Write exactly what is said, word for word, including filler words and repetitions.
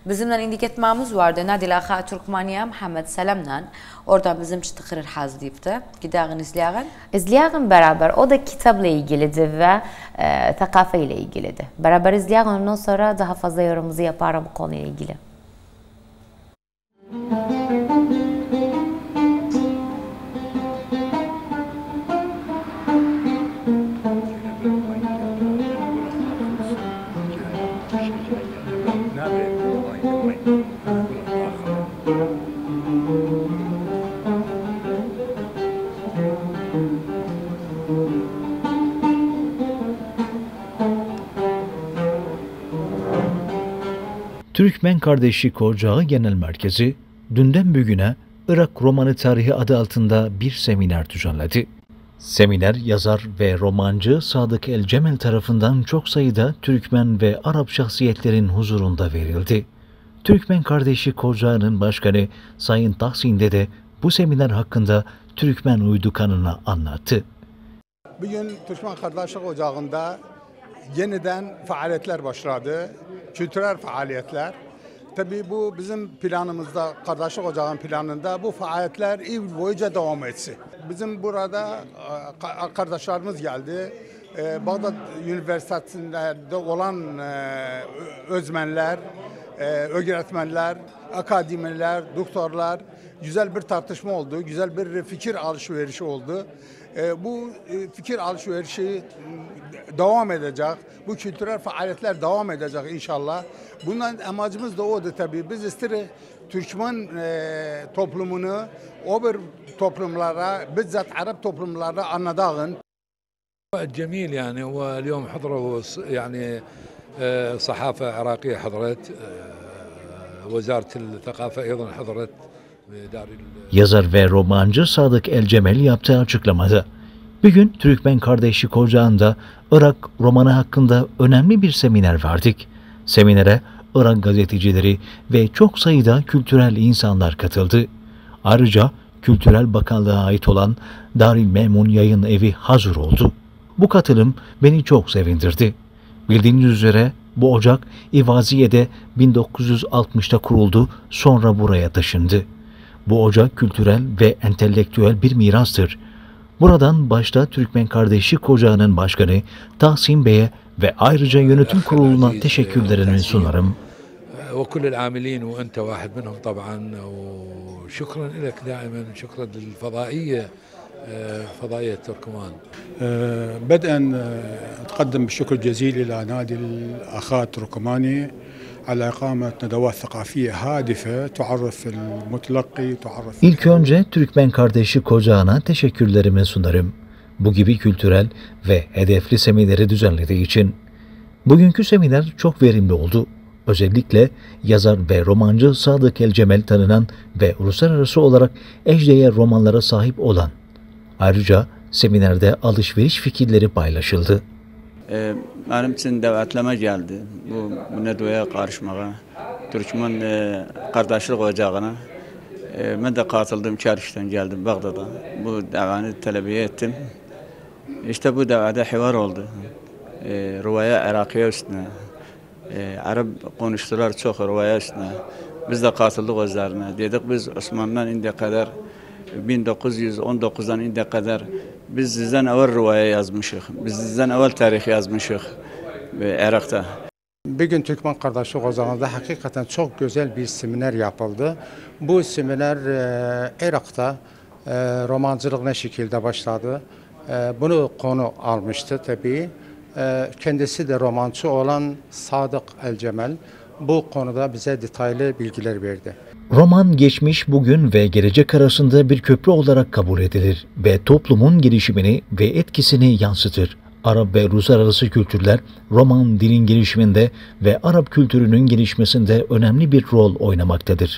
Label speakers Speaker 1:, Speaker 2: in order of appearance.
Speaker 1: Bizimle indik etmemiz vardı. Nadil Ağa Türkmaniye Muhammed Selam'la. Oradan bizim çıtıkırır hazırlayıptı. Gideğin izleyen.
Speaker 2: İzleyen beraber. O da kitapla ilgilidir ve e, thakafe ile ilgilidir. Beraber izleyen ondan sonra daha fazla yorumunuzu yaparım bu konuyla ilgili.
Speaker 3: Türkmen Kardeşlik Ocağı Genel Merkezi, dünden bugüne Irak Romanı Tarihi adı altında bir seminer düzenledi. Seminer, yazar ve romancı Sadık El-Cemel tarafından çok sayıda Türkmen ve Arap şahsiyetlerin huzurunda verildi. Türkmen Kardeşlik Ocağı'nın başkanı Sayın Tahsin Dede bu seminer hakkında Türkmen uydu kanını anlattı.
Speaker 4: Bugün Türkmen Kardeşlik Ocağı'nda yeniden faaliyetler başladı. Kültürel faaliyetler. Tabii bu bizim planımızda, Kardeşlik Ocağı'nın planında bu faaliyetler yıl boyunca devam etsin. Bizim burada kardeşlerimiz geldi. Bağdat Üniversitesi'nde olan özmenler, öğretmenler, akademiler, doktorlar, güzel bir tartışma oldu, güzel bir fikir alışverişi oldu. Bu fikir alışverişi devam edecek, bu kültürel faaliyetler devam edecek inşallah. Bundan amacımız da odur tabii. Biz isteriz Türkmen toplumunu o bir toplumlara, bizzat Arap toplumlara anladığın.
Speaker 5: جميل يعني واليوم حضروا يعني صحافة عراقية حضرت وزارة الثقافة أيضا حضرت.
Speaker 3: Yazar ve romancı Sadık El-Cemel yaptığı açıklamada, bugün Türkmen Kardeşlik Ocağı'nda Irak romanı hakkında önemli bir seminer verdik. Seminere Irak gazetecileri ve çok sayıda kültürel insanlar katıldı. Ayrıca Kültürel Bakanlığa ait olan Darül Memun Yayın Evi hazır oldu. Bu katılım beni çok sevindirdi. Bildiğiniz üzere bu ocak İvaziye'de bin dokuz yüz altmışta kuruldu, sonra buraya taşındı. Bu ocak kültürel ve entelektüel bir mirastır. Buradan başta Türkmen Kardeşlik Ocağı'nın başkanı Tahsin Bey'e ve ayrıca yönetim kuruluna teşekkürlerimi sunarım.
Speaker 5: وكل العاملين وأنت واحد منهم طبعا وشكرا لك دائما شكرا للفضائية فضائية تركمان.
Speaker 6: بدءا أتقدم بالشكر الجزيل إلى نادي الأخاء التركماني على إقامة ندوات ثقافية هادفة تعرف المتلقي تعرف.
Speaker 3: İlk önce Türkmen Kardeşlik Ocağı'na teşekkürlerimi sunarım. Bu gibi kültürel ve hedefli semineri düzenlediği için. Bugünkü seminer çok verimli oldu. Özellikle yazar ve romancı Sadık El-Cemel tanınan ve uluslararası olarak eşdeğer romanlara sahip olan. Ayrıca seminerde alışveriş fikirleri paylaşıldı.
Speaker 7: Ee, benim için davetleme geldi. Bu, bu nedveye karışmaya, Türkmen e, Kardeşlik Ocağı'na. E, ben de katıldım, Çarşı'dan geldim Bağdat'a. Bu davanı talebiye ettim. İşte bu davada hivar oldu. E, Rivaya Irakiye üstüne. E, Arap konuştular çok rivaya üstüne. Biz de katıldık özlerine. Dedik biz Osmanlı'dan indiye kadar, bin dokuz yüz on dokuzdan indiye kadar biz sizden evvel rivaya yazmışız. Biz sizden evvel tarih yazmışız Irak'ta.
Speaker 8: Bugün Türkmen Kardeşlik Ocağı'nda hakikaten çok güzel bir seminer yapıldı. Bu seminer e, Irak'ta e, romancılık ne şekilde başladı? E, bunu konu almıştı tabii. E, kendisi de romancı olan Sadık El-Cemel bu konuda bize detaylı bilgiler verdi.
Speaker 3: Roman geçmiş, bugün ve gelecek arasında bir köprü olarak kabul edilir ve toplumun gelişimini ve etkisini yansıtır. Arap ve Rus arası kültürler roman dilin gelişiminde ve Arap kültürünün gelişmesinde önemli bir rol oynamaktadır.